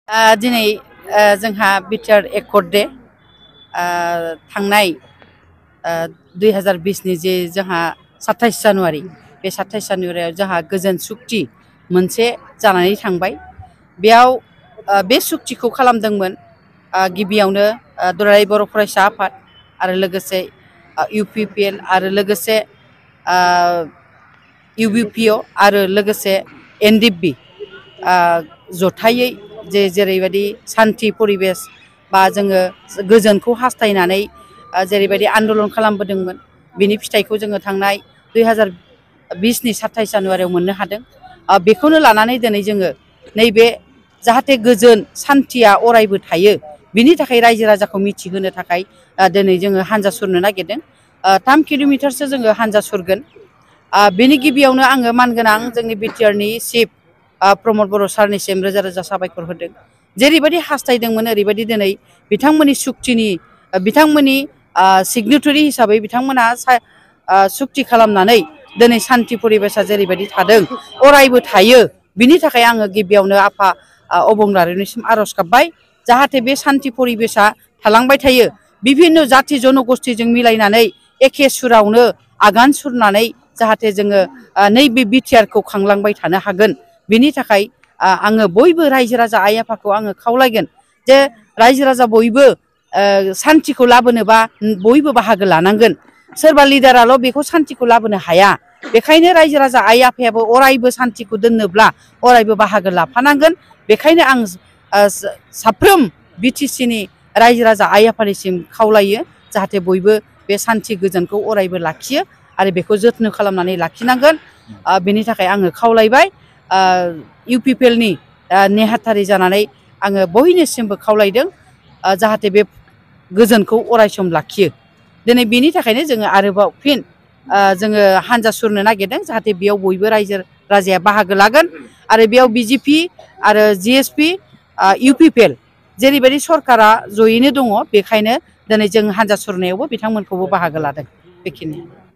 दिनै जोंहा BTR accord day थांनाय 2020 जे जोंहा 27 जानुवारि बे 27 जानुवारियाव जोंहा गोजोन सुक्ति मोनसे जानानै थांबाय। बेयाव बे सुक्तिखौ खालामदोंमोन गिबियावनो दुलाराय बर' फरायसा आफाद आरो लोगोसे UPPL आरो लोगोसे UBPO आरो लोगोसे NDP जथायै जेरैबायदि सान्थि परिबेस बा जोङो गोजोनखौ हास्थायनानै जेरैबायदि आन्दलन खालामबोदोंमोन बिनि फिथाइखौ जोङो थांनाय 2020नि 27 जानुवारियाव मोननो हादों। बेखौनो लानानै दिनै जोङो नैबे जाहाथे गोजोन सान्थिया अरायबो थायो बिनि थाखाय रायजो राजाखौ मिथिहोनो थाखाय दिनै जोङो हानजा सुरनो नागिरदों। 3 किल'मिटारसो जोङो हानजा सुरगोन। बेनि गिबियावनो आङो मानगोनां जोंनि बिटिआरनि चिफ प्रमद बर' सारनिसिम रोजा रोजा साबायखर होदों। जेरैबायदि हास्थायदोंमोन ओरैबायदि दिनै बिथांमोननि सुक्तिनि बिथांमोननि सिगनेटरि हिसाबै बिथांमोना सुक्ति खालामनानै दिनै सान्थि परिबेसा जेरैबायदि थादों अरायबो थायो। बिनि थाखाय आङो गिबियावनो आफा अबंलारिनिसिम आर'ज गाबबाय जाहाथे बे सान्थि परिबेसा थालांबाय थायो। बिभिन्न जाथि जनगोष्ठीजों मिलायनानै एखे सुरावनो आगान सुरनानै जाहाथे जोङो नैबे बिटिआरखौ खांलांबाय थानो हागोन। बिनि थाखाय आङो बयबो रायजो राजा आइ आफाखौ आङो खावलायगोन जे रायजो राजा बयबो सान्थिखौ लाबोनोबा बयबो बाहागो लानांगोन। सोरबा लिडाराल' बेखौ सान्थिखौ लाबोनो हाया। बेखायनो रायजो राजा आइ आफायाबो अरायबो सान्थिखौ दोननोब्ला अरायबो बाहागो लाफानांगोन। बेखायनो आं साफ्रोम बिटिसिनि रायजो राजा आइ आफानिसिम खावलायो जाहाथे बयबो बे सान्थि गोजोनखौ अरायबो लाखियो आरो बेखौ जथ्न' खालामनानै लाखिनांगोन। बेनि थाखाय आङो खावलायबाय। UPPLनि नेहाथारि जानानै आङो बयनिसिमबो खावलायदों जाहाथे बे गोजोनखौ अरायसम लाखियो। दिनै बेनि थाखायनो जोङो आरोबाव फिन जोङो हानजा सुरनो नागिरदों जाहाथे बेयाव बयबो रायजो राजाया बाहागो लागोन आरो बेयाव BJP आरो GSP UPPL जेरैबायदि सरकारा जयैनो दङ बेखायनो दिनै जों हानजा सुरनायावबो बिथांमोनखौबो बाहागो लादों। बेखिनि